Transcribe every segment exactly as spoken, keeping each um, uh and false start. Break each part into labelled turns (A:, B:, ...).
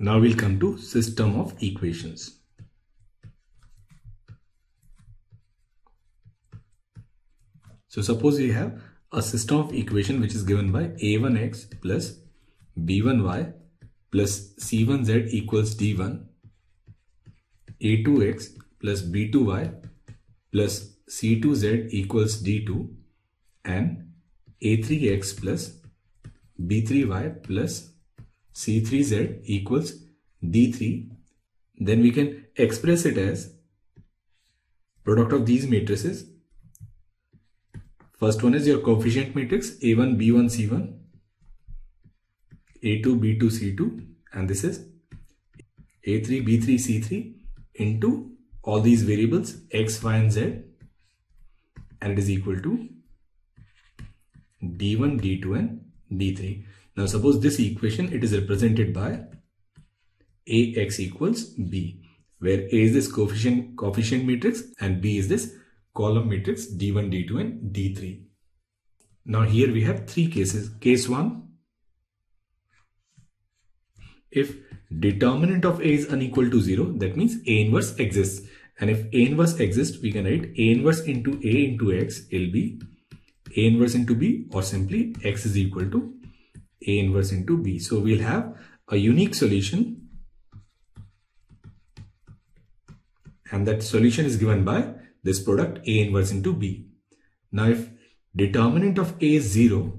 A: Now we'll come to system of equations. So suppose we have a system of equation which is given by a one x plus b one y plus c one z equals d one, a two x plus b two y plus c two z equals d two, and a three x plus b three y plus c three z equals d three. Then we can express it as product of these matrices. First one is your coefficient matrix a one b one c one, a two b two c two, and this is a three b three c three into all these variables x, y and z, and it is equal to d one, d two and d three. Now suppose this equation, it is represented by Ax equals b, where A is this coefficient coefficient matrix and b is this column matrix d one, d two and d three. Now here we have three cases. Case one, if determinant of A is unequal to zero, that means A inverse exists. And if A inverse exists, we can write A inverse into A into x will be A inverse into b, or simply x is equal to A inverse into b. So we'll have a unique solution, and that solution is given by this product A inverse into b. Now if determinant of A is zero,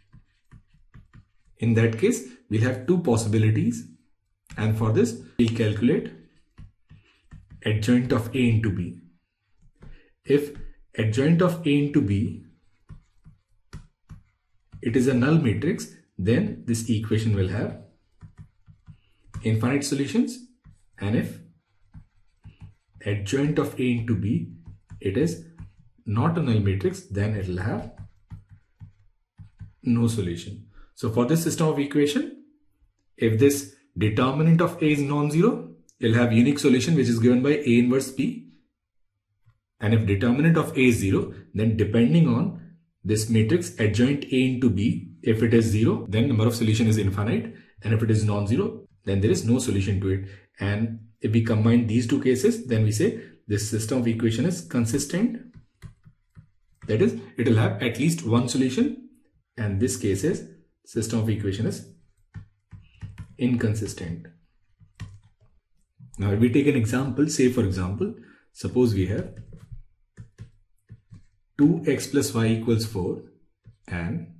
A: in that case we'll have two possibilities, and for this we'll calculate adjoint of A into b. If adjoint of A into b, it is a null matrix, then this equation will have infinite solutions, and if adjoint of A into b, it is not a null matrix, then it will have no solution. So for this system of equation, if this determinant of A is non-zero, it will have unique solution which is given by A inverse b, and if determinant of A is zero, then depending on this matrix adjoint A into b, if it is zero, then number of solution is infinite, and if it is non-zero, then there is no solution to it. And if we combine these two cases, then we say this system of equation is consistent. That is, it will have at least one solution, and this case is system of equation is inconsistent. Now if we take an example, say for example, suppose we have two x plus y equals four and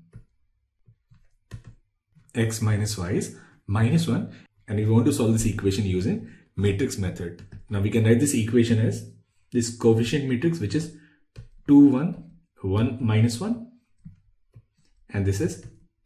A: x minus y is minus one, and we want to solve this equation using matrix method. Now we can write this equation as this coefficient matrix, which is two, one, one, minus one, and this is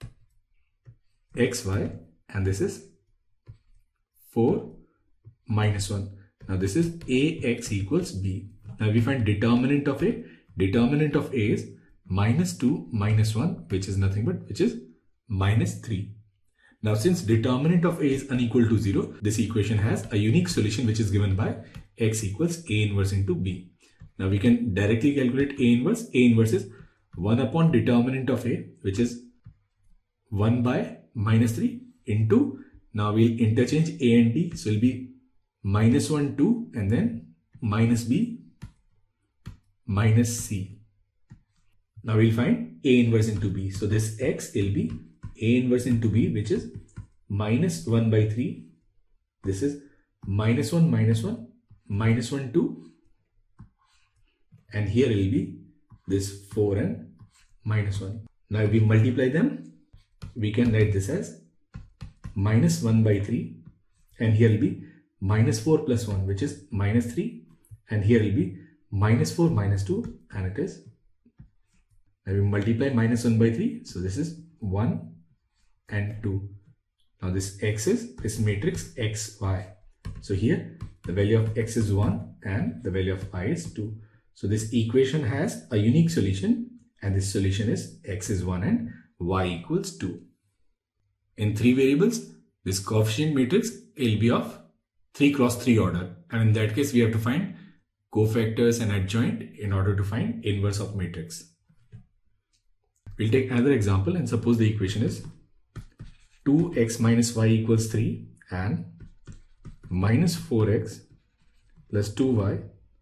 A: xy, and this is four, minus one. Now this is Ax equals b. Now we find determinant of A. Determinant of A is minus two, minus one, which is nothing but which is minus three. Now since determinant of A is unequal to zero, this equation has a unique solution which is given by x equals A inverse into b. Now we can directly calculate A inverse. A inverse is one upon determinant of A, which is one by minus three into, now we'll interchange A and b, so it will be minus one, two, and then minus b, minus c. Now we'll find A inverse into b. So this x will be A inverse into b, which is minus one by three. This is minus one, minus one, minus one, two. And here will be this four and minus one. Now if we multiply them, we can write this as minus one by three. And here will be minus four plus one, which is minus three. And here will be minus four minus two, and it is, now we multiply minus one by three, so this is one and two. Now this x is this matrix xy. So here the value of x is one and the value of y is two. So this equation has a unique solution, and this solution is x is one and y equals two. In three variables, this coefficient matrix will be of three cross three order, and in that case we have to find cofactors and adjoint in order to find inverse of matrix. We'll take another example, and suppose the equation is two x minus y equals three and minus four x plus two y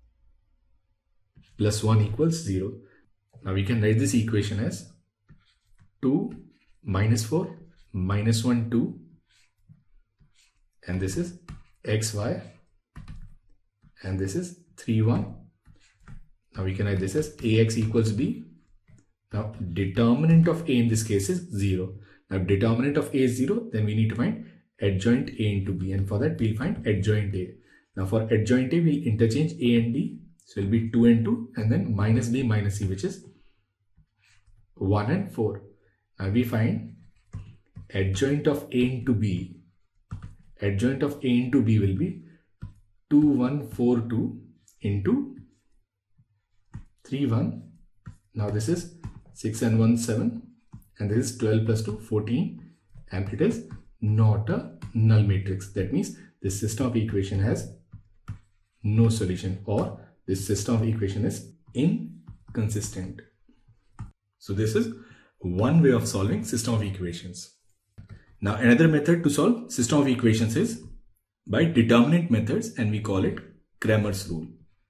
A: plus one equals zero. Now we can write this equation as two minus four minus one two, and this is xy, and this is three one. Now we can write this as ax equals b. Now determinant of a in this case is zero. Now if determinant of a is zero, then we need to find adjoint a into b, and for that we'll find adjoint a. Now for adjoint a, we'll interchange a and b, so it'll be two and two, and then minus b minus c, which is one and four. Now we find adjoint of a into b. Adjoint of a into b will be two one four two into three one. Now this is six and one seven, and this is twelve plus two fourteen, and it is not a null matrix. That means this system of equation has no solution, or this system of equation is inconsistent. So this is one way of solving system of equations. Now another method to solve system of equations is by determinant methods, and we call it Cramer's rule.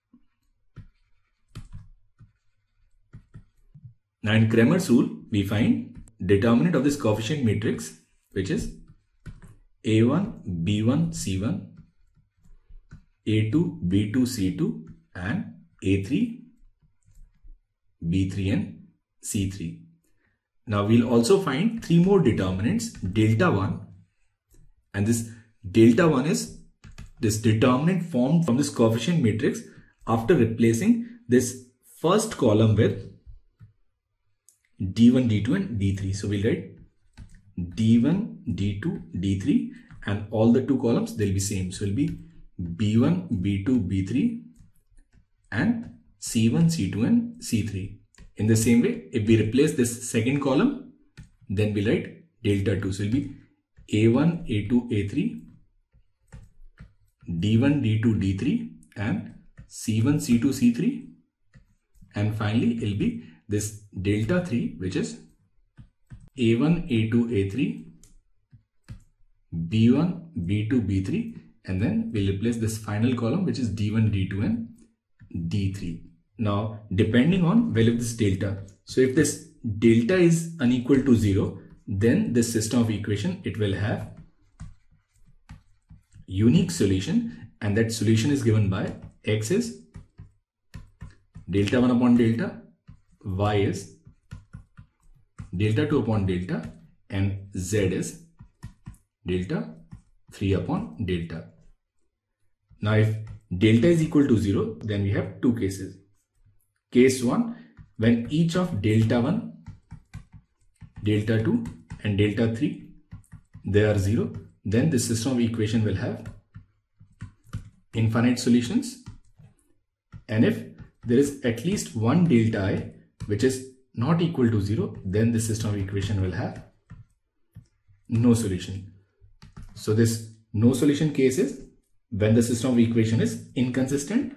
A: Now in Cramer's rule, we find determinant of this coefficient matrix, which is a one, b one, c one, a two, b two, c two, and a three, b three, and c three. Now we'll also find three more determinants, delta one, and this delta one is this determinant formed from this coefficient matrix after replacing this first column with d one, d two, and d three. So we'll write d one, d two, d three, and all the two columns, they'll be same. So it'll be b one, b two, b three, and c one, c two, and c three. In the same way, if we replace this second column, then we'll write delta two. So it'll be a one, a two, a three, d one, d two, d three, and c one, c two, c three, and finally it'll be this delta three, which is a one, a two, a three, b one, b two, b three, and then we'll replace this final column, which is d one, d two, and d three. Now, depending on value of this delta, so if this delta is unequal to zero, then this system of equation, it will have unique solution, and that solution is given by x is delta one upon delta, y is delta two upon delta, and z is delta three upon delta. Now if delta is equal to zero, then we have two cases. Case one, when each of delta one, delta two, and delta three, they are zero, then the system of equation will have infinite solutions. And if there is at least one delta I which is not equal to zero, then the system of equation will have no solution. So this no solution case is when the system of equation is inconsistent.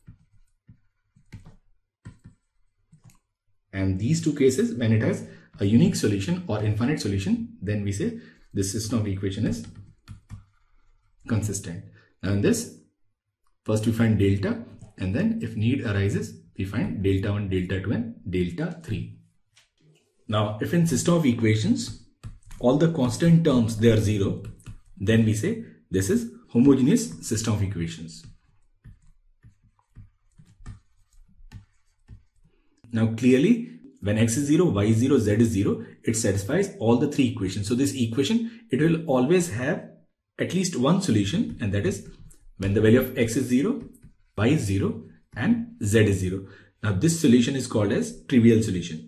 A: And these two cases, when it has a unique solution or infinite solution, then we say this system of equation is consistent. Now in this, first we find delta, and then if need arises, we find delta one, delta two, and delta three. Now if in system of equations, all the constant terms, they are zero, then we say this is homogeneous system of equations. Now clearly, when x is zero, y is zero, z is zero, it satisfies all the three equations. So this equation, it will always have at least one solution, and that is when the value of x is zero, y is zero, and z is zero. Now this solution is called as trivial solution.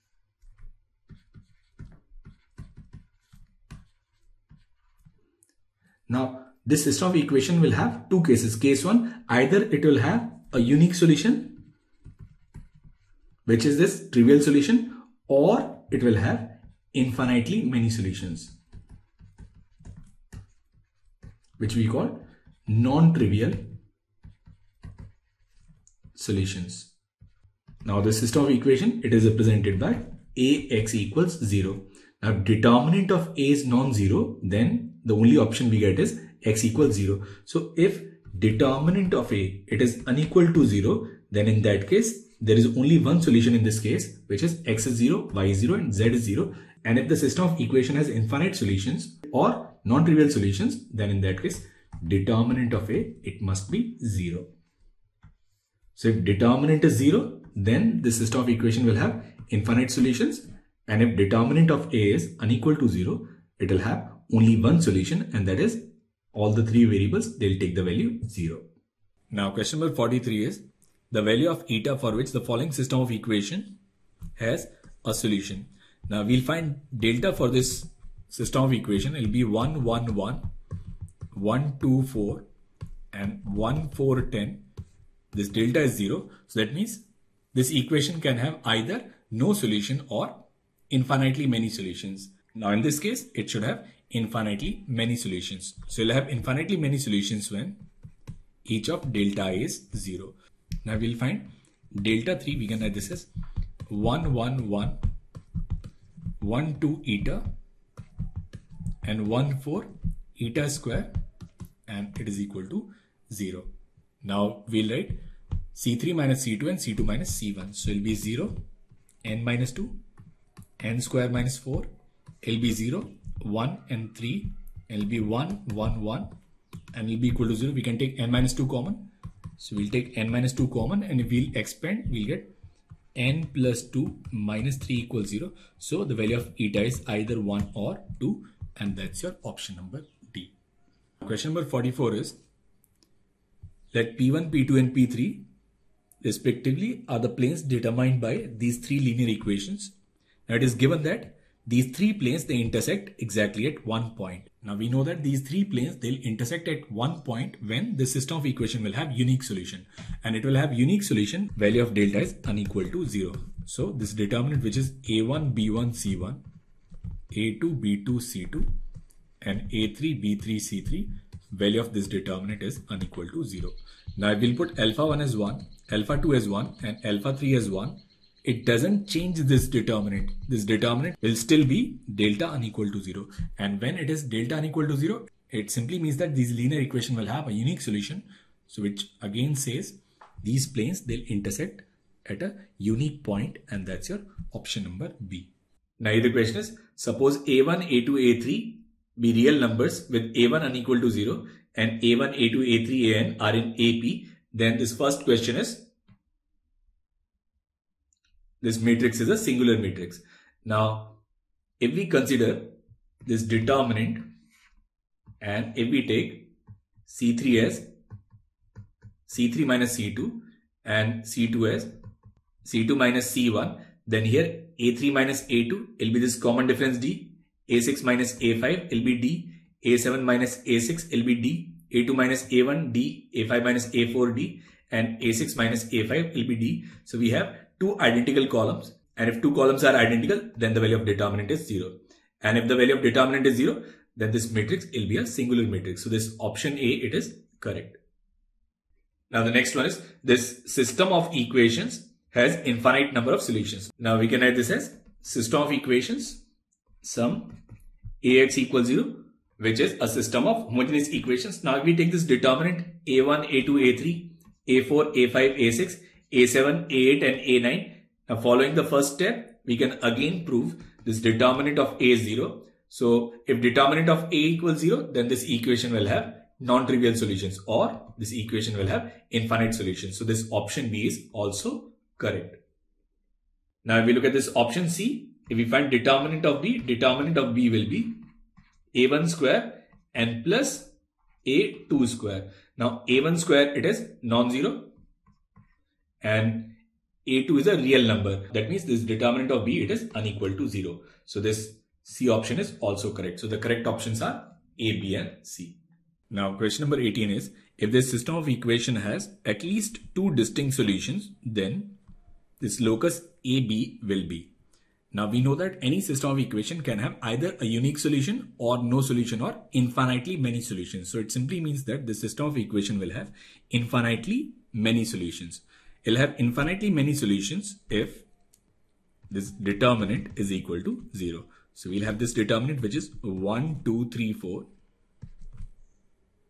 A: Now this system of equation will have two cases. Case one, either it will have a unique solution, which is this trivial solution, or it will have infinitely many solutions, which we call non-trivial solutions. Now the system of equation, it is represented by ax equals zero. Now if determinant of a is non-zero, then the only option we get is x equals zero. So if determinant of A, it is unequal to zero, then in that case, there is only one solution in this case, which is x is zero, y is zero, and z is zero. And if the system of equation has infinite solutions or non-trivial solutions, then in that case, determinant of A, it must be zero. So if determinant is zero, then the system of equation will have infinite solutions. And if determinant of A is unequal to zero, it will have only one solution, and that is all the three variables, they'll take the value zero. Now question number forty-three is the value of eta for which the following system of equation has a solution. Now we'll find delta for this system of equation. It will be one, one, one, one, two, four, and one, four, ten. This delta is zero. So that means this equation can have either no solution or infinitely many solutions. Now in this case, it should have infinitely many solutions. So you'll have infinitely many solutions when each of delta is zero. Now we'll find delta three, we can write this as one, one, one, one, two eta, and one, four eta square, and it is equal to zero. Now we'll write C three minus C two and C two minus C one. So it'll be zero, n minus two, n square minus four, it'll be zero, one and three, it'll be one, one, one, and it'll be equal to zero. We can take n minus two common. So we'll take n minus two common, and if we'll expand, we'll get n plus two minus three equals zero. So the value of eta is either one or two, and that's your option number D. Question number forty-four is, let P one, P two, and P three respectively are the planes determined by these three linear equations. Now it is given that these three planes, they intersect exactly at one point. Now we know that these three planes, they'll intersect at one point when the system of equation will have unique solution, and it will have unique solution, value of delta is unequal to zero. So this determinant, which is A one, B one, C one, A two, B two, C two, and A three, B three, C three, value of this determinant is unequal to zero. Now we'll put alpha one as one, alpha two as one, and alpha three as one. It doesn't change this determinant. This determinant will still be delta unequal to zero. And when it is delta unequal to zero, it simply means that these linear equation will have a unique solution. So which again says these planes, they'll intersect at a unique point, and that's your option number B. Now the question is, suppose A one, A two, A three be real numbers with A one unequal to zero and A one, A two, A three, A n are in A P. Then this first question is, this matrix is a singular matrix. Now, if we consider this determinant, and if we take C three as C three minus C two and C two as C two minus C one, then here A three minus A two will be this common difference D, A six minus A five will be D, A seven minus A six will be D, A two minus A one D, A five minus A four D, and A six minus A five will be D. So we have two identical columns, and if two columns are identical, then the value of determinant is zero. And if the value of determinant is zero, then this matrix will be a singular matrix. So this option A, it is correct. Now the next one is, this system of equations has infinite number of solutions. Now we can write this as system of equations sum Ax equals zero, which is a system of homogeneous equations. Now if we take this determinant A one, A two, A three, A four, A five, A six, A seven, A eight, and A nine. Now following the first step, we can again prove this determinant of A is zero. So if determinant of A equals zero, then this equation will have non-trivial solutions, or this equation will have infinite solutions. So this option B is also correct. Now if we look at this option C, if we find determinant of B, determinant of B will be A one square n plus A two square. Now A one square, it is non-zero, and A two is a real number. That means this determinant of B, it is unequal to zero. So this C option is also correct. So the correct options are A, B, and C. Now question number eighteen is, if this system of equation has at least two distinct solutions, then this locus A B will be. Now we know that any system of equation can have either a unique solution or no solution or infinitely many solutions. So it simply means that the system of equation will have infinitely many solutions. It'll have infinitely many solutions if this determinant is equal to zero. So we'll have this determinant, which is one, two, three, four.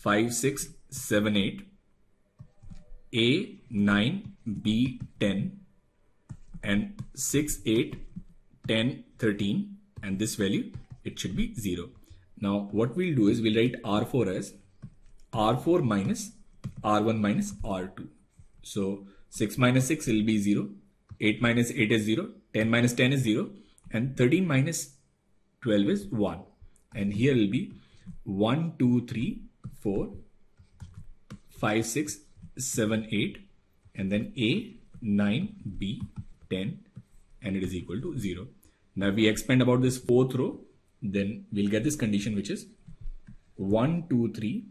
A: five, six, seven, eight, A nine, B ten, and six, eight, ten, thirteen, and this value, it should be zero. Now what we'll do is we'll write R four as R four minus R one minus R two. So six minus six will be zero, eight minus eight is zero, ten minus ten is zero, and thirteen minus twelve is one. And here will be one, two, three, four, five, six, seven, eight, and then A, nine, B, ten, and it is equal to zero. Now we expand about this fourth row, then we'll get this condition which is one, two, three,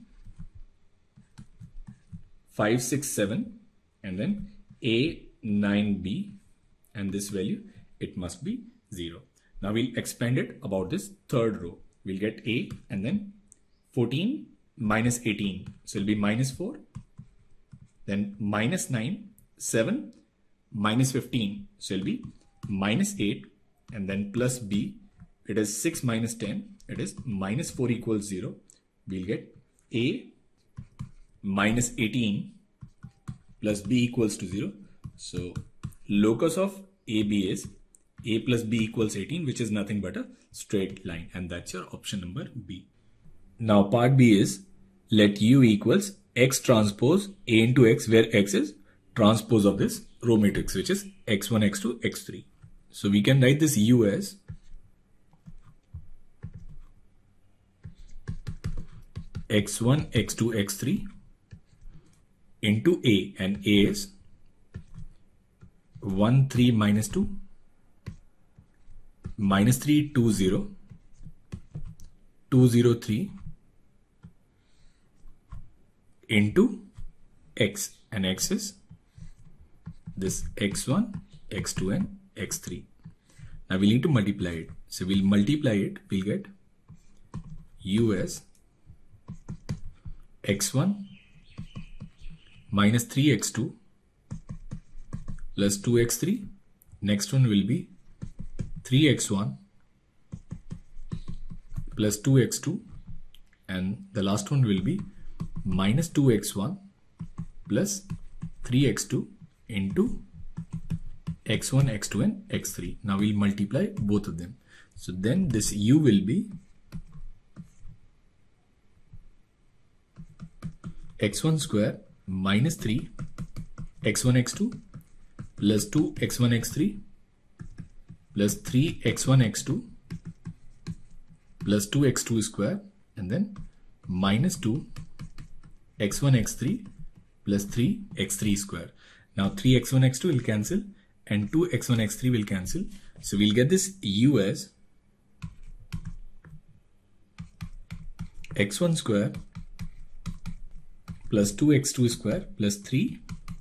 A: five, six, seven, and then A, nine, B, and this value, it must be zero. Now we'll expand it about this third row. We'll get A and then fourteen minus eighteen. So it'll be minus four, then minus nine, seven, minus fifteen. So it'll be minus eight, and then plus B. It is six minus ten. It is minus four equals zero. We'll get A minus eighteen plus B equals to zero. So locus of A B is A plus B equals eighteen, which is nothing but a straight line, and that's your option number B. Now part B is let U equals X transpose A into X, where X is transpose of this row matrix, which is X one, X two, X three. So we can write this U as X one, X two, X three into A, and A is one, three, minus two, minus three, two, zero, two, zero, three into X, and X is this X one, X two, and X three. Now we need to multiply it. So we'll multiply it, we'll get U as X one minus three X two plus two X three. Next one will be three X one plus two X two, and the last one will be minus two X one plus three X two into X one, X two, and X three. Now we'll multiply both of them. So then this U will be X one square minus three X one, X two plus two X one, X three plus three X one, X two plus two X two square, and then minus two X one, X three plus three X three square. Now three X one, X two will cancel and two X one, X three will cancel. So we'll get this U as X one square plus two X two square plus three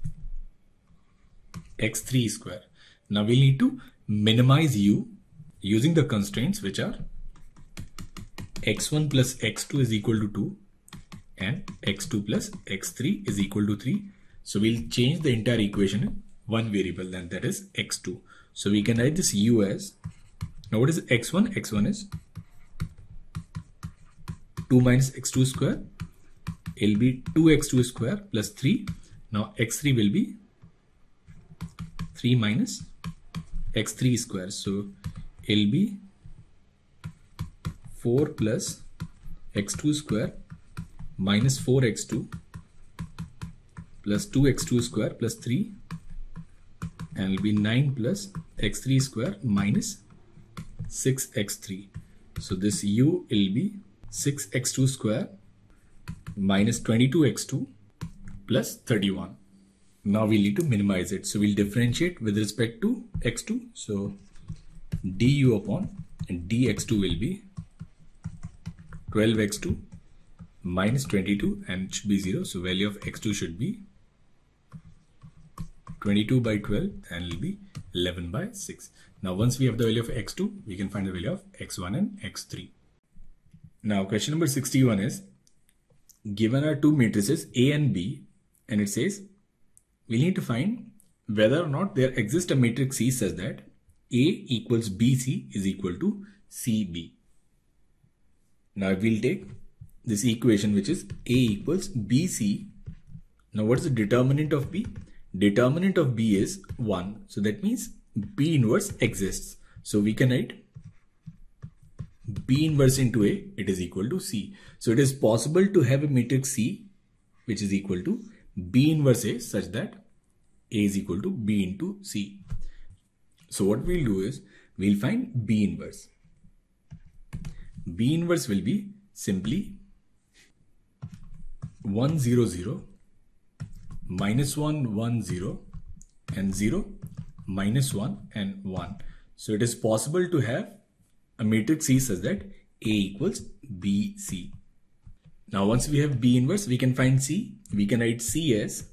A: X three square. Now we'll need to minimize U using the constraints, which are X one plus X two is equal to two and X two plus X three is equal to three. So we'll change the entire equation in one variable, and that is X two. So we can write this U as, now what is X one? X one is two minus X two square. It'll be two X two square plus three. Now X three will be three minus X three square. So it'll be four plus X two square minus four X two plus two X two square plus three, and it'll be nine plus X three square minus six X three. So this U will be six X two square minus twenty-two X two plus thirty-one. Now we need to minimize it. So we'll differentiate with respect to X two. So du upon dx two will be twelve X two minus twenty-two, and it should be zero. So value of X two should be twenty-two by twelve, and it will be eleven by six. Now once we have the value of X two, we can find the value of X one and X three. Now question number sixty-one is, given are two matrices A and B, and it says we need to find whether or not there exists a matrix C such that A equals B C is equal to C B. Now we'll take this equation, which is A equals B C. Now what is the determinant of B? Determinant of B is one. So that means B inverse exists. So we can write B inverse into A, it is equal to C. So it is possible to have a matrix C which is equal to B inverse A such that A is equal to B into C. So what we'll do is we'll find B inverse. B inverse will be simply one zero zero minus one one zero and zero minus one and one. So it is possible to have a matrix C such that A equals B C. Now once we have B inverse, we can find C. We can write C as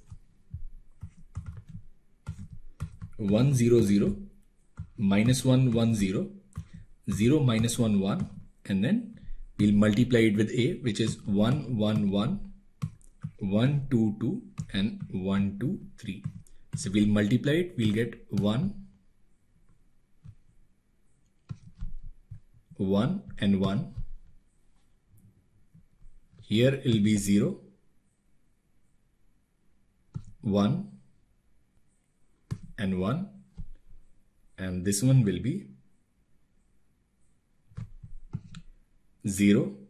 A: one zero zero minus one one zero, zero minus one one, and then we'll multiply it with A, which is one one one, one two two and one two three. So we'll multiply it, we'll get one, one and one. Here it will be zero, one and one, and this one will be zero,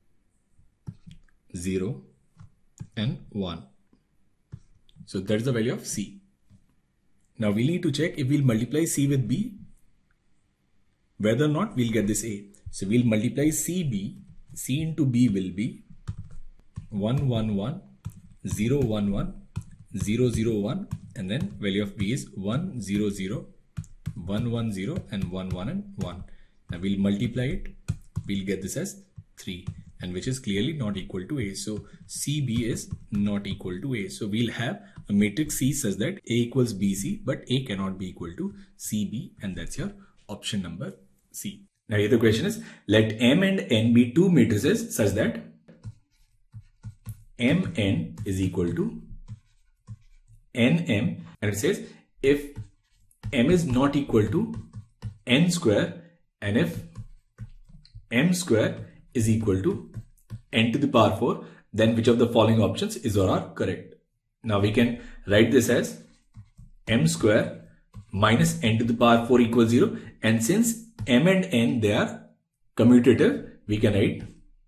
A: zero and one. So that's the value of C. Now we need to check if we'll multiply C with B, whether or not we'll get this A. So we'll multiply C B. C into B will be one one one, zero one one, zero zero one, and then value of B is one zero zero, one one zero and one one and one. Now we'll multiply it, we'll get this as three, and which is clearly not equal to A. So C B is not equal to A. So we'll have a matrix C such that A equals B C, but A cannot be equal to C B, and that's your option number C. Now here the question is, let M and N be two matrices such that M N is equal to N M, and it says if M is not equal to N square and if M square is equal to N to the power four, then which of the following options is or are correct? Now we can write this as M square minus N to the power four equals zero, and since M and N, they are commutative, we can write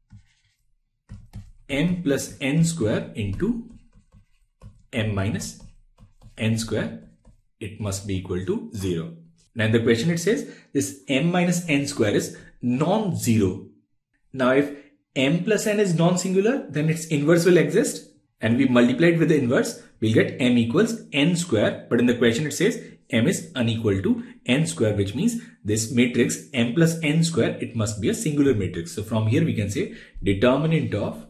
A: M plus N square into M minus N square. It must be equal to zero. Now in the question it says this M minus N square is non-zero. Now if M plus N is non-singular, then its inverse will exist, and we multiply it with the inverse, we'll get M equals N square. But in the question it says M is unequal to N square, which means this matrix M plus N square, it must be a singular matrix. So from here we can say determinant of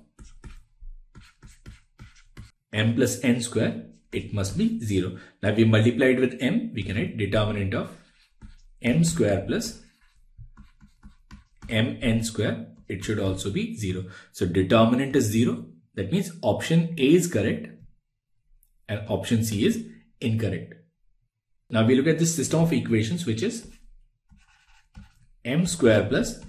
A: M plus N square, it must be zero. Now if we multiply it with M, we can write determinant of M square plus M N square, it should also be zero. So determinant is zero. That means option A is correct and option C is incorrect. Now we look at this system of equations, which is M square plus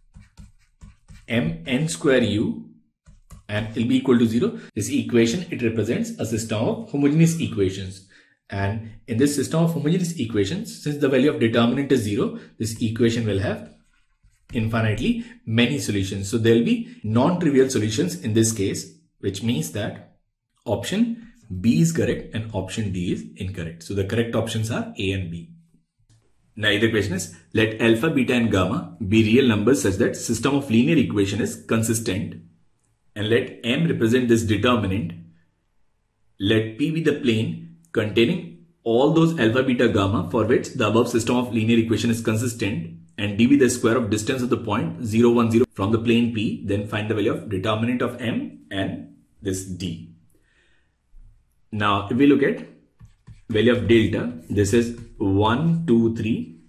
A: M N square U, and it will be equal to zero. This equation, it represents a system of homogeneous equations. And in this system of homogeneous equations, since the value of determinant is zero, this equation will have infinitely many solutions. So there will be non-trivial solutions in this case, which means that option B is correct and option D is incorrect. So the correct options are A and B. Now the question is, let alpha, beta and gamma be real numbers such that system of linear equation is consistent, and let M represent this determinant. Let P be the plane containing all those alpha, beta, gamma for which the above system of linear equation is consistent, and D be the square of distance of the point zero one zero from the plane P. Then find the value of determinant of M and this D. Now if we look at value of delta, this is one, two, three,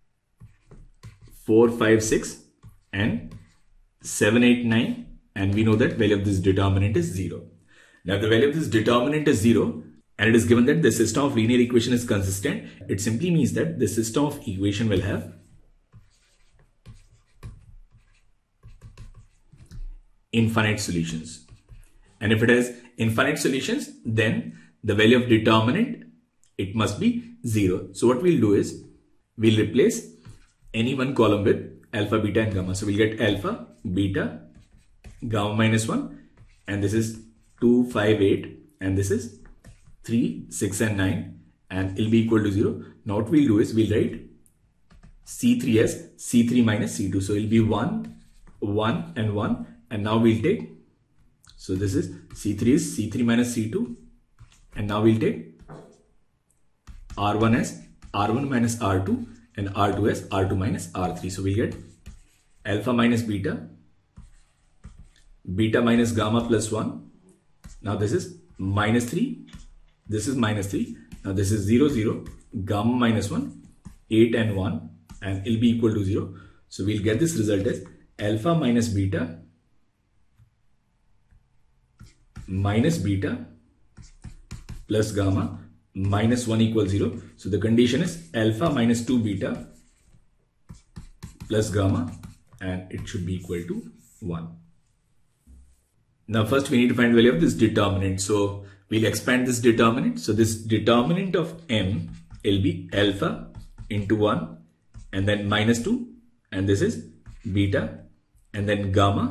A: four, five, six and seven, eight, nine, and we know that value of this determinant is zero. Now if the value of this determinant is zero and it is given that the system of linear equation is consistent, it simply means that the system of equation will have infinite solutions. And if it has infinite solutions, then the value of determinant, it must be zero. So what we'll do is, we'll replace any one column with alpha, beta and gamma. So we'll get alpha, beta, gamma minus one, and this is two, five, eight, and this is three, six and nine, and it'll be equal to zero. Now what we'll do is, we'll write C three as C three minus C two. So it'll be one, one and one, and now we'll take, so this is C three is C three minus C two, and now we'll take R one as R one minus R two, and R two as R two minus R three. So we'll get alpha minus beta, beta minus gamma plus one. Now this is minus three, this is minus three. Now this is zero, zero, gamma minus one, eight and one, and it'll be equal to zero. So we'll get this result as alpha minus beta minus beta plus gamma minus one equals zero. So the condition is alpha minus two beta plus gamma, and it should be equal to one. Now first we need to find the value of this determinant. So we'll expand this determinant. So this determinant of m will be alpha into one, and then minus two, and this is beta, and then gamma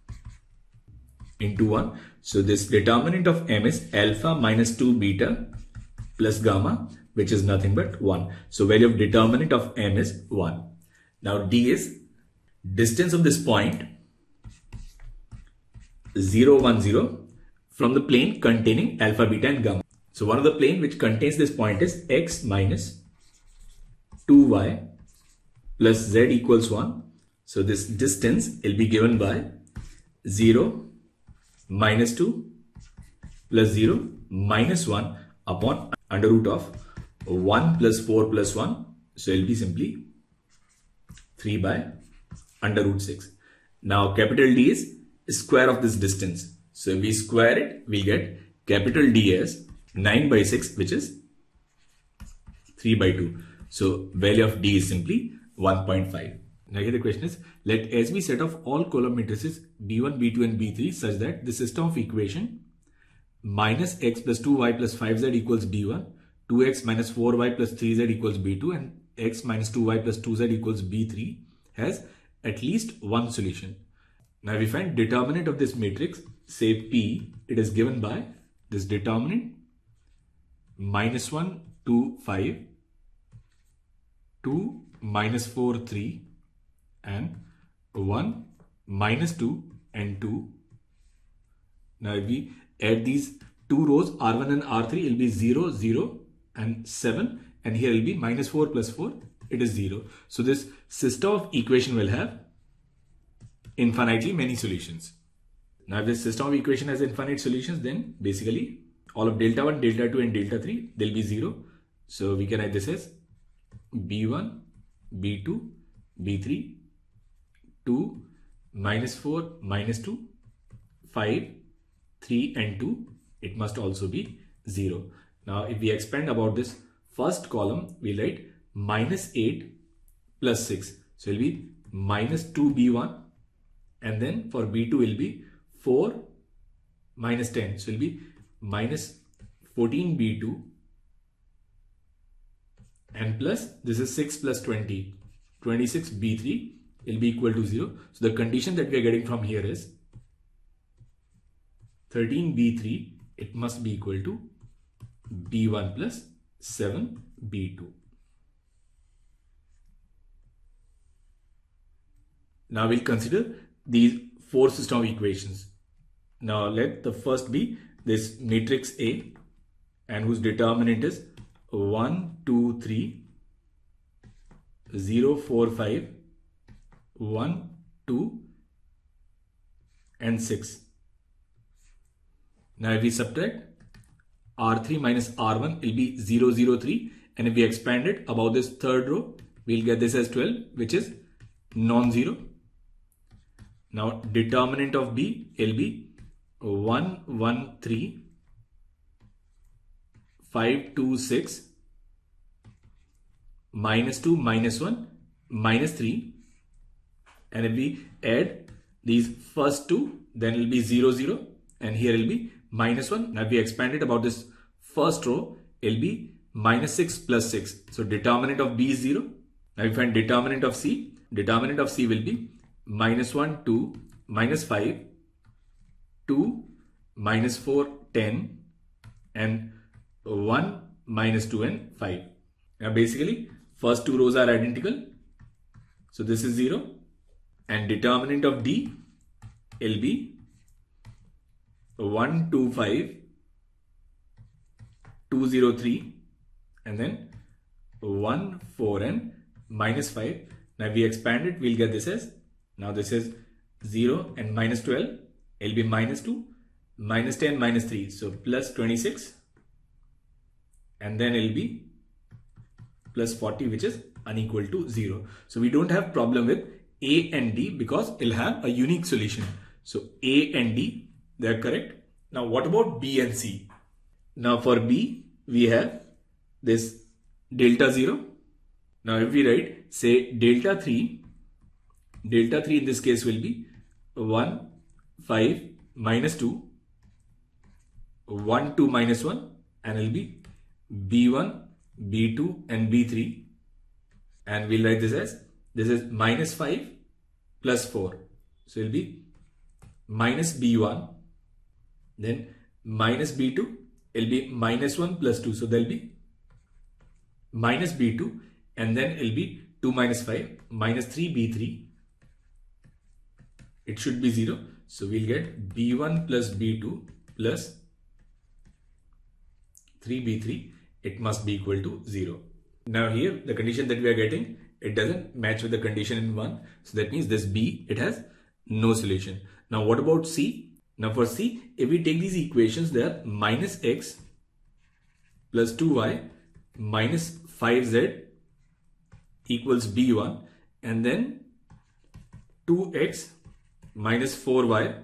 A: into one. So this determinant of m is alpha minus two beta plus gamma, which is nothing but one. So value of determinant of m is one. Now d is distance of this point zero, one, zero from the plane containing alpha, beta and gamma. So one of the plane which contains this point is x minus two y plus z equals one. So this distance will be given by zero minus two plus zero minus one upon under root of one plus four plus one. So it will be simply three by under root six. Now capital D is square of this distance. So if we square it, we get capital D as nine by six, which is three by two. So value of D is simply one point five. Now here the question is, let S be set of all column matrices B one, B two and B three such that the system of equation minus x plus two y plus five z equals B one, two x minus four y plus three z equals B two, and x minus two y plus two z equals B three has at least one solution. Now we find determinant of this matrix, say P, it is given by this determinant minus one, two, five, two, minus four, three, and one, minus two and two. Now if we add these two rows, R one and R three, it will be zero, zero and seven, and here it will be minus four plus four, it is zero. So this system of equation will have infinitely many solutions. Now if this system of equation has infinite solutions, then basically all of delta one, delta two and delta three, they'll be zero. So we can write this as B one, B two, B three, two, minus four, minus two, five, three and two, it must also be zero. Now if we expand about this first column, we write minus eight plus six. So it will be minus two B one, and then for B two will be four minus ten. So it will be minus fourteen B two, and plus this is six plus twenty, twenty-six B three will be equal to zero. So the condition that we are getting from here is thirteen B three, it must be equal to B one plus seven B two. Now we'll consider these four system of equations. Now let the first be this matrix A, and whose determinant is one, two, three, zero, four, five, one, two and six. Now if we subtract R three minus R one, it will be zero, zero, three, and if we expand it about this third row, we'll get this as twelve, which is non-zero. Now determinant of B will be one, one, three, five, two, six, minus two, minus one, minus three, and if we add these first two, then it will be zero, zero, and here it will be minus one. Now we expanded about this first row, it will be minus six plus six. So determinant of B is zero. Now we find determinant of C. Determinant of C will be minus one, two, minus five, two, minus four, ten, and one, minus two, and five. Now basically first two rows are identical. So this is zero, and determinant of D will be one, two, five, two, zero, three, and then one, four, and minus five. Now we expand it, we'll get this as, now this is zero and minus twelve, it will be minus two, minus ten, minus three, so plus twenty-six, and then it will be plus forty, which is unequal to zero. So we don't have problem with A and D because it'll have a unique solution. So A and D, they're correct. Now what about B and C? Now for B, we have this delta zero. Now if we write, say delta three, delta three in this case will be one, five, minus two, one, two, minus one, and it will be B one, B two, and B three. And we'll write this as, this is minus five plus four. So it will be minus B one, then minus B two, it will be minus one plus two. So there will be minus B two, and then it will be two minus five, minus three B three. It should be zero. So we'll get B one plus B two plus three B three. It must be equal to zero. Now here the condition that we are getting, it doesn't match with the condition in one. So that means this B, it has no solution. Now what about C? Now for C, if we take these equations, they are minus x plus two y minus five z equals B one, and then two x minus four y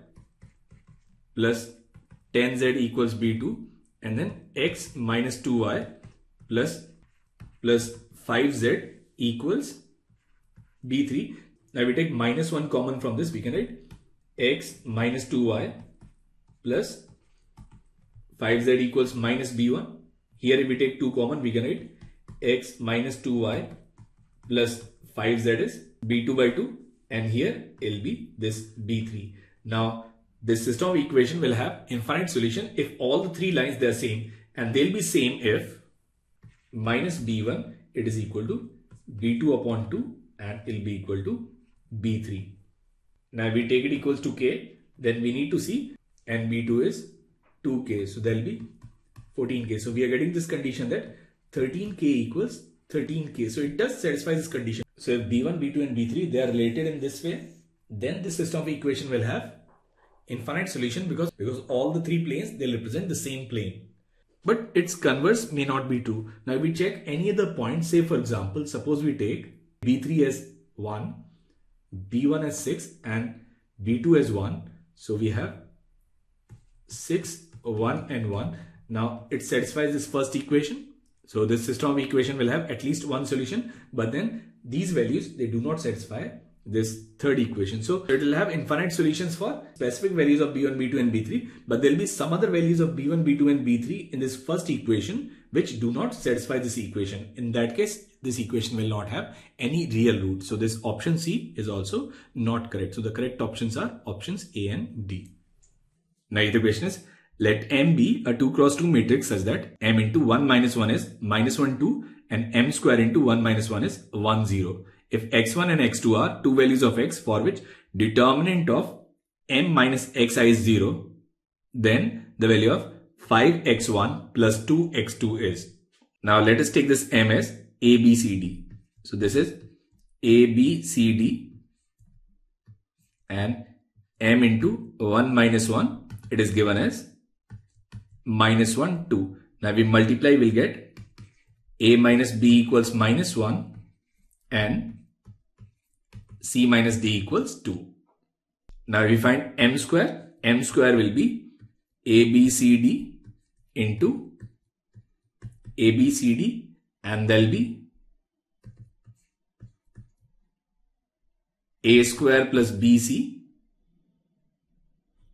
A: plus ten z equals B two, and then x minus two y plus plus five z equals B three. Now we take minus one common from this, we can write x minus two y plus five z equals minus B one. Here if we take two common, we can write x minus two y plus five z is B two by two, and here it will be this B three. Now this system of equation will have infinite solution if all the three lines they are same, and they'll be same if minus B one, it is equal to B two upon two, and it will be equal to B three. Now if we take it equals to K, then we need to see, and B two is two K, so there will be fourteen K. So we are getting this condition that thirteen K equals thirteen K. So it does satisfy this condition. So if B one, B two, and B three, they are related in this way, then this system of equation will have infinite solution, because, because all the three planes, they represent the same plane. But its converse may not be true. Now if we check any other point, say for example, suppose we take B three as one, B one as six, and B two as one. So we have six, one, and one. Now it satisfies this first equation. So this system of equation will have at least one solution, but then these values, they do not satisfy this third equation. So it will have infinite solutions for specific values of B one, B two, and B three, but there will be some other values of B one, B two, and B three in this first equation which do not satisfy this equation. In that case, this equation will not have any real root. So this option C is also not correct. So the correct options are options A and D. Now the question is, let M be a two cross two matrix such that M into one minus one is minus one, two, and M square into one minus one is one, zero. If x one and x two are two values of x for which determinant of M minus xi is zero, then the value of five x one plus two x two is. Now let us take this M as A, B, C, D. So this is A, B, C, D, and M into one minus one, it is given as minus one, two. Now we multiply, we'll get A minus B equals minus one, and C minus D equals two. Now we find M square. M square will be A, B, C, D into A, B, C, D, and there will be A square plus B C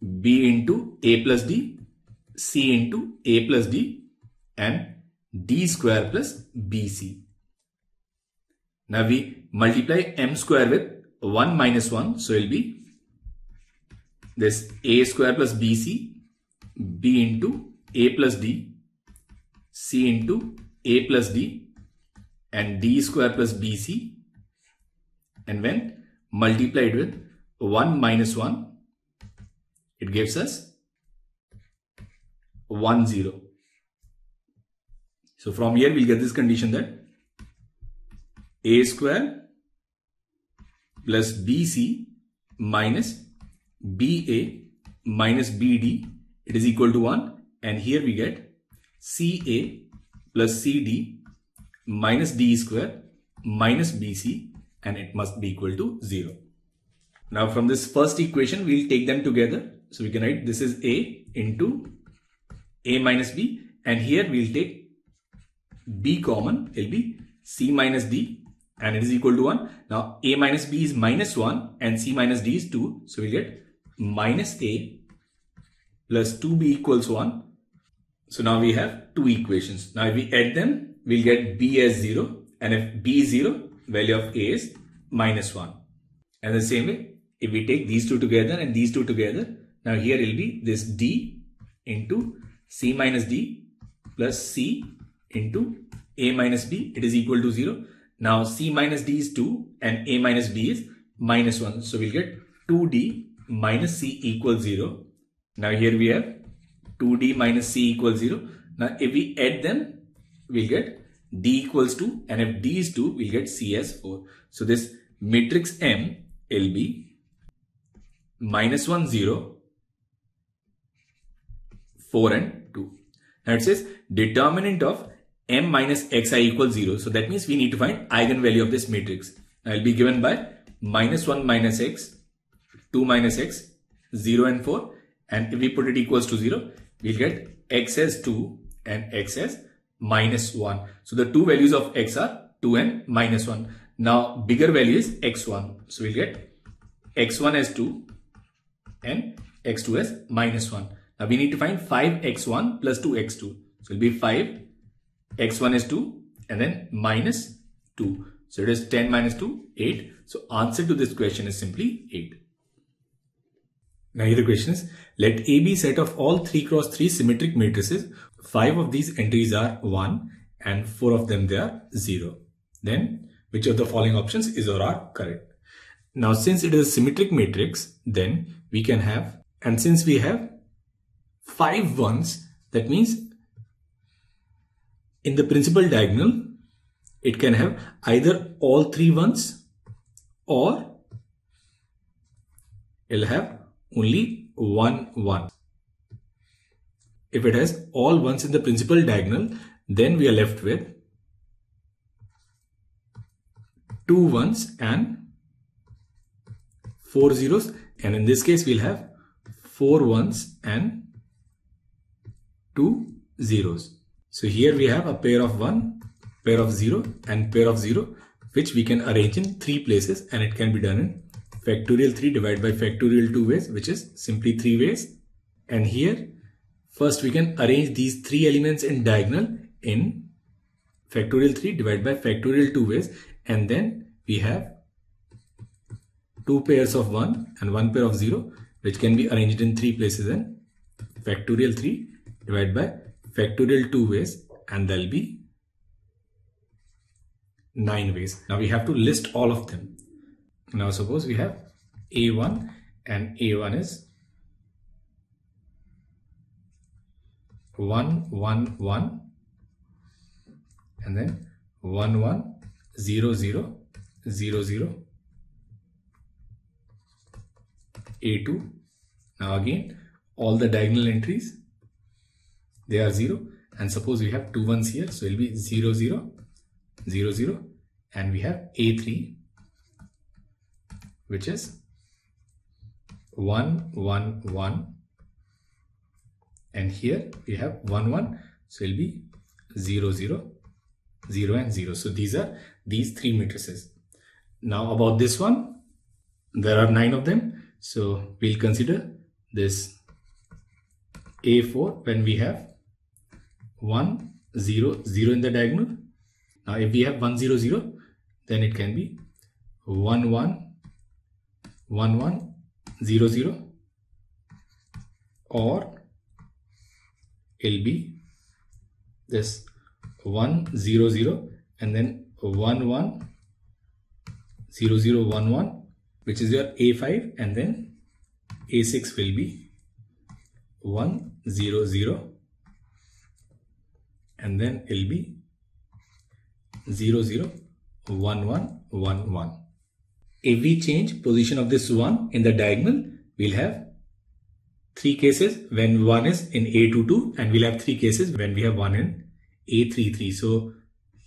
A: B into A plus D, C into A plus D, and D square plus B C. Now we multiply M square with one minus one. So it will be this A square plus B C, B into A plus D, C into A plus D, and D square plus B C. And when multiplied with one minus one, it gives us one zero. So from here we'll get this condition that A square plus B C minus B A minus B D, it is equal to one, and here we get C A plus C D minus D square minus B C, and it must be equal to zero. Now from this first equation we'll take them together. So we can write this is A into A minus B, and here we'll take B common, it will be C minus D, and it is equal to one. Now A minus B is minus one and C minus D is two. So we'll get minus A plus two B equals one. So now we have two equations. Now if we add them, we'll get B as zero, and if B is zero, value of A is minus one. And the same way, if we take these two together and these two together, now here it will be this D into C minus D plus C into A minus B, it is equal to zero. Now C minus D is two and A minus B is minus one. So we'll get two D minus C equals zero. Now here we have two D minus C equals zero. Now if we add them, we'll get D equals two, and if D is two, we'll get C as four. So this matrix M will be minus one, zero, four and two. Now it says determinant of M minus Xi equals zero. So that means we need to find eigenvalue of this matrix. Now it will be given by minus one minus X, two minus X, zero and four. And if we put it equals to zero, we'll get X as two and X as minus one. So the two values of X are two and minus one. Now bigger value is X one. So we'll get X one as two and X two as minus one. Now we need to find five X one plus two X two. So it will be five, X one is two, and then minus two. So it is ten minus two, eight. So answer to this question is simply eight. Now here the question is, let A be set of all three cross three symmetric matrices. Five of these entries are one and four of them they are zero. Then which of the following options is or are correct? Now since it is a symmetric matrix, then we can have, and since we have five ones, that means in the principal diagonal, it can have either all three ones or it'll have only one one. If it has all ones in the principal diagonal, then we are left with two ones and four zeros. And in this case, we'll have four ones and two zeros. So here we have a pair of one, pair of zero and pair of zero, which we can arrange in three places, and it can be done in factorial three divided by factorial two ways, which is simply three ways. And here first we can arrange these three elements in diagonal in factorial three divided by factorial two ways, and then we have two pairs of one and one pair of zero, which can be arranged in three places in factorial three divided by factorial two ways, and there will be nine ways. Now we have to list all of them. Now suppose we have A one, and A one is one one one, and then one one zero zero zero zero. A two, now again all the diagonal entries, they are zero, and suppose we have two ones here, so it will be zero zero zero zero, and we have A three, which is one one one, and here we have one one, so it will be zero zero zero and zero. So these are these three matrices. Now about this one, there are nine of them, so we'll consider this A four when we have one, zero, zero in the diagonal. Now if we have one, zero, zero, then it can be one, one, one, one, zero, zero, or it'll be this one, zero, zero, and then one, one, zero, zero, one, one, which is your A five, and then A six will be one, zero, zero, and then it'll be zero, zero, one, one, one, one. If we change position of this one in the diagonal, we'll have three cases when one is in A two two, and we'll have three cases when we have one in A three three. So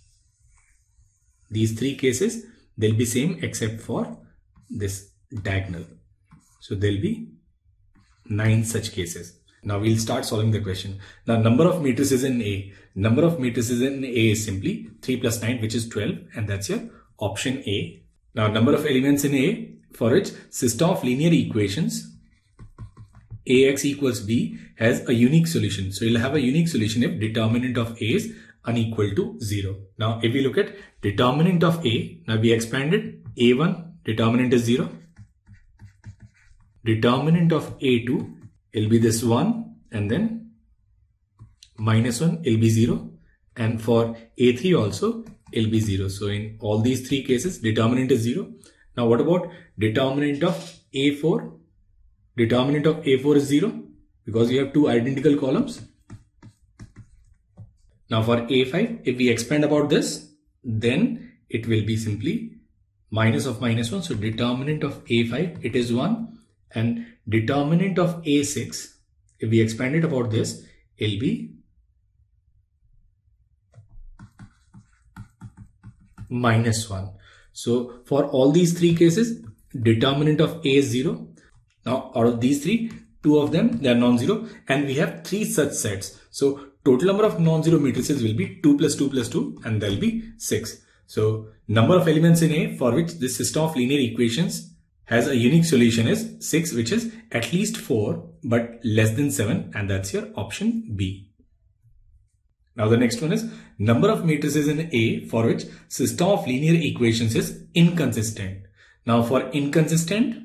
A: these three cases, they'll be same except for this diagonal. So there'll be nine such cases. Now we'll start solving the question. Now number of matrices in A. Number of matrices in A is simply three plus nine, which is twelve, and that's your option A. Now number of elements in A, for which system of linear equations A x equals B has a unique solution. So you'll have a unique solution if determinant of A is unequal to zero. Now if we look at determinant of A, now we expanded A one, determinant is zero. Determinant of A two, it'll be this one, and then minus one, it'll be zero. And for A three also, it'll be zero. So in all these three cases, determinant is zero. Now what about determinant of A four? Determinant of A four is zero because we have two identical columns. Now for A five, if we expand about this, then it will be simply minus of minus one. So determinant of A five, it is one. And determinant of A six, if we expand it about this, it'll be minus one. So for all these three cases, determinant of A is zero. Now out of these three, two of them, they are non-zero, and we have three such sets. So total number of non-zero matrices will be two plus two plus two, and there will be six. So number of elements in A for which this system of linear equations has a unique solution is six, which is at least four but less than seven, and that's your option B. Now the next one is number of matrices in A for which system of linear equations is inconsistent. Now for inconsistent,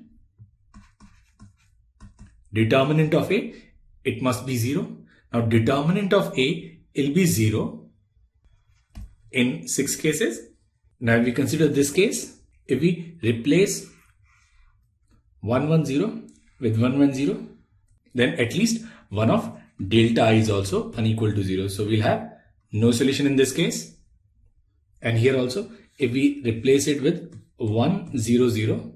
A: determinant of A, it must be zero. Now determinant of A will be zero in six cases. Now if we consider this case, if we replace one one zero with one one zero, then at least one of delta I is also unequal to zero. So we'll have no solution in this case. And here also, if we replace it with one zero zero,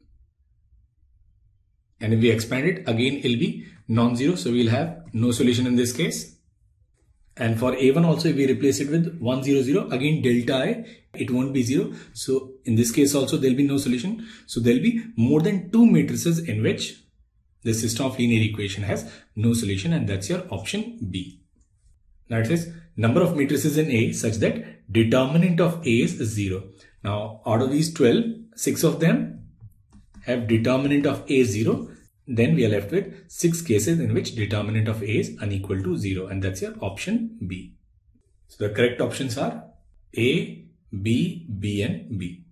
A: and if we expand it, again it'll be non-zero. So we'll have no solution in this case. And for A one also, if we replace it with one zero zero, again delta I, it won't be zero. So in this case also, there'll be no solution. So there'll be more than two matrices in which the system of linear equation has no solution, and that's your option B. Now it says number of matrices in A such that determinant of A is zero. Now out of these twelve, six of them have determinant of A zero. Then we are left with six cases in which determinant of A is unequal to zero, and that's your option B. So the correct options are A, B, B and B.